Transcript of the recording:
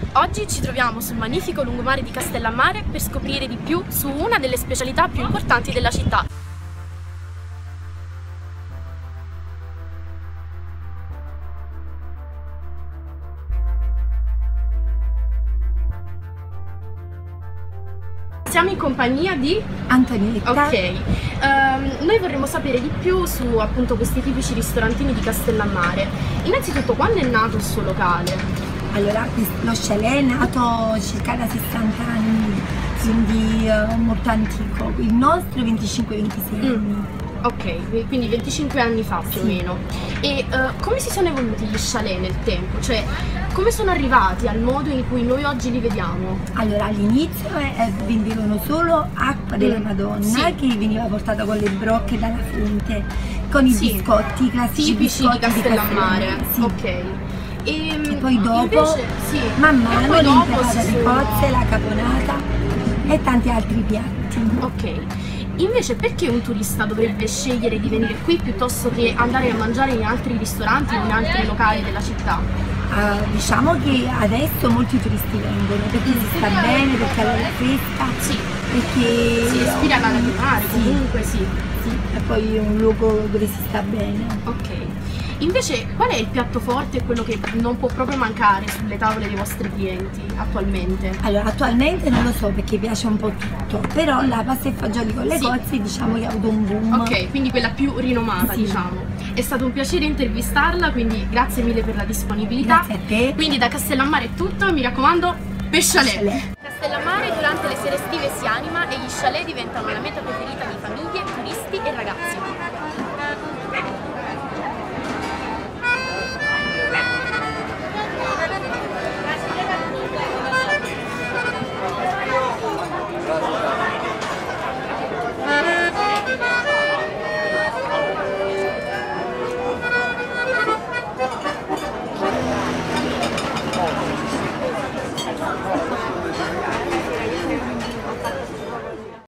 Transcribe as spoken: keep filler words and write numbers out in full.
Oggi ci troviamo sul magnifico lungomare di Castellammare per scoprire di più su una delle specialità più importanti della città. Siamo in compagnia di Antonietta. Ok, um, noi vorremmo sapere di più su appunto questi tipici ristorantini di Castellammare. Innanzitutto, quando è nato il suo locale? Allora, lo chalet è nato circa da sessanta anni, quindi uh, molto antico. Il nostro venticinque ventisei Mm. anni. Ok, quindi venticinque anni fa più o Sì. meno. E uh, come si sono evoluti gli chalet nel tempo? Cioè, come sono arrivati al modo in cui noi oggi li vediamo? Allora, all'inizio eh, vendevano solo acqua della Mm. Madonna, Sì. che veniva portata con le brocche dalla fonte, con i Sì. biscotti, i classici Tipici biscotti di Castellammare. Sì. Ok. E, E poi dopo, invece, sì. man E mano, poi dopo l'impalata si di sono- cozze, la caponata e tanti altri piatti. Ok, invece perché un turista dovrebbe scegliere di venire qui piuttosto che andare a mangiare in altri ristoranti o in altri locali della città? Uh, diciamo che adesso molti turisti vengono perché si sta bene, perché l'aria fresca, Sì, perché si respira l'aria di mare, sì, comunque sì. sì, e poi è un luogo dove si sta bene. Ok, invece qual è il piatto forte e quello che non può proprio mancare sulle tavole dei vostri clienti attualmente? Allora, attualmente non lo so perché piace un po' tutto, però la pasta e fagioli con le Sì. cozze diciamo che ha avuto un boom. Ok, quindi quella più rinomata, Sì. diciamo. È stato un piacere intervistarla, quindi grazie mille per la disponibilità. Grazie a te. Quindi da Castellammare è tutto, mi raccomando, pescialè! Pescialè. Castellammare durante le sere estive si anima e gli chalet diventano la meta preferita di famiglie, turisti e ragazzi.